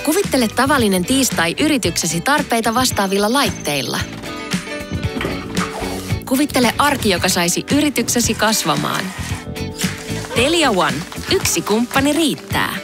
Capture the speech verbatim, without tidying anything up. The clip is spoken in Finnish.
Kuvittele tavallinen tiistai yrityksesi tarpeita vastaavilla laitteilla. Kuvittele arki, joka saisi yrityksesi kasvamaan. Telia One. Yksi kumppani riittää.